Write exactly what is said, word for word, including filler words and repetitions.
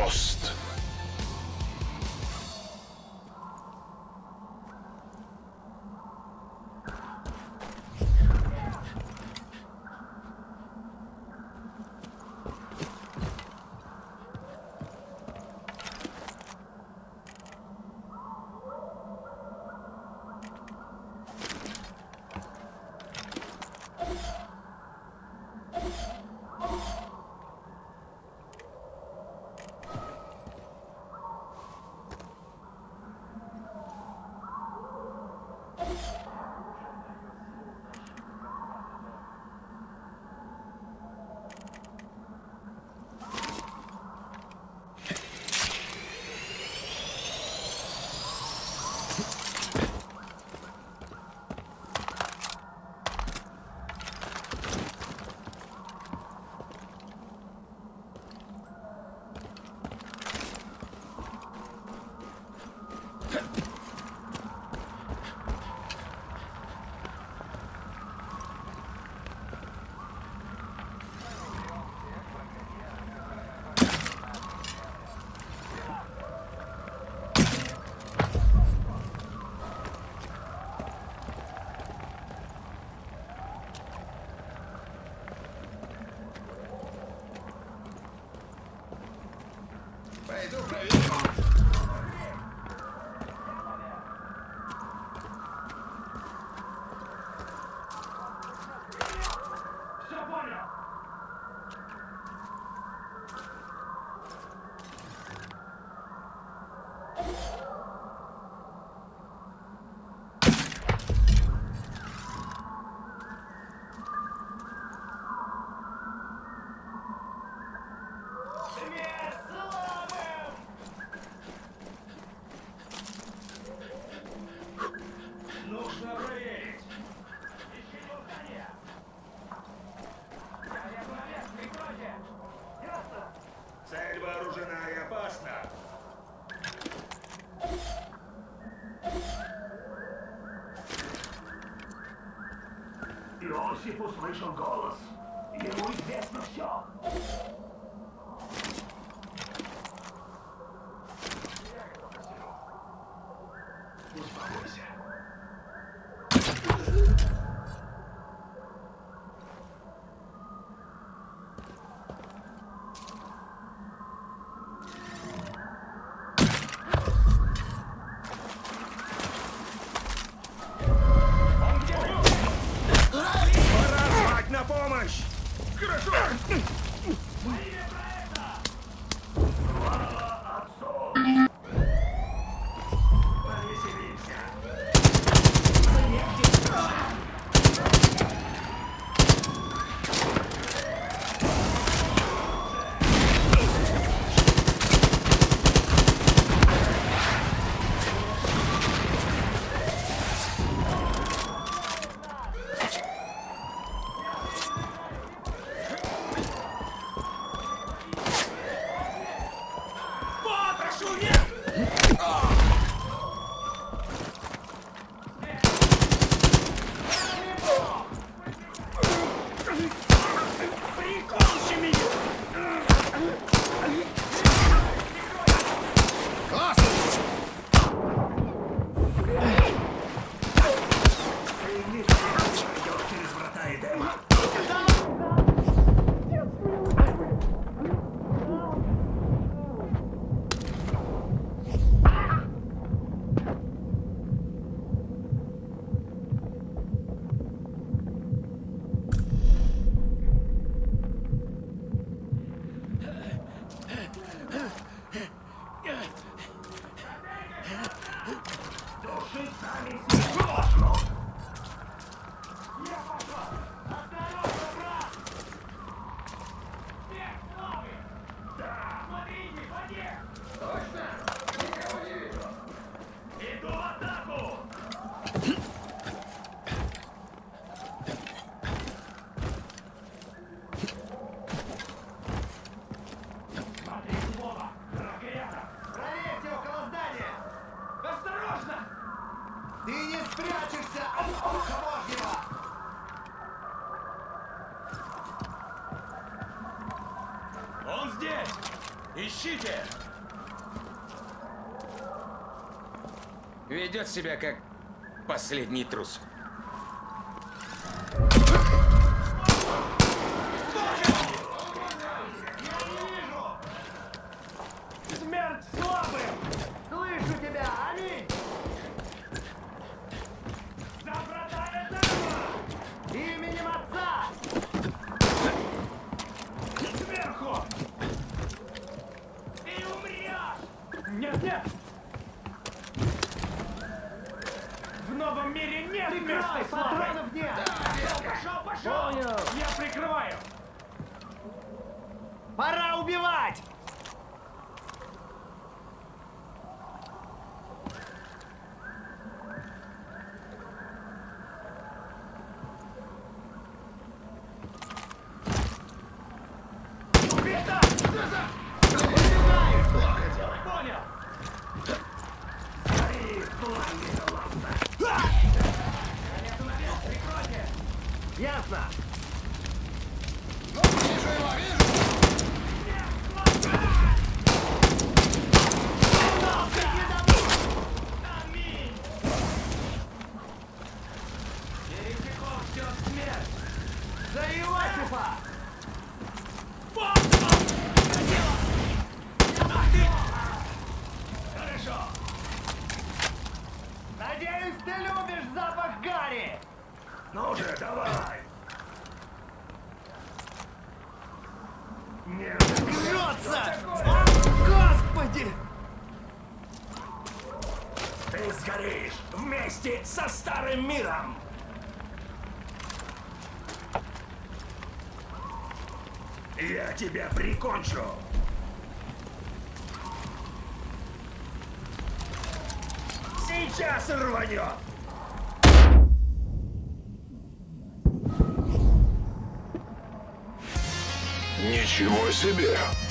звезд. Пойду проверю. Все понял. Нужно проверить. Ищи здание. Заряду наверх, прикройте. Ясно. Цель вооружена и опасна. Иосиф услышал голос. Ему известно все. Успокойся. Пора звать на помощь! Хорошо! Слава отцу! Повеселимся! Прошу, нет! Прикончи меня! Класс! Ты не пойдешь через врата Эдема. Ищите! Ведет себя как последний трус. Смерть слабым! Слышу тебя, аминь! За братая Дарма! Именем Отца! Сверху! Ты умрешь! Нет, нет! В новом мире нет Прикрой, места слабой! патронов нет! Пошел, пошел! Понял. Я прикрываю! Пора убивать! Убито! Убивай! Понял! Прикройте! Ясно! Аминь! Еретиков ждет смерть! За Иосифа! Хорошо! Надеюсь, ты любишь запах гари! Ну же, давай! Нет, Жжется! О, Господи! ты сгоришь вместе со старым миром! Я тебя прикончу! Сейчас рванет! Ничего себе!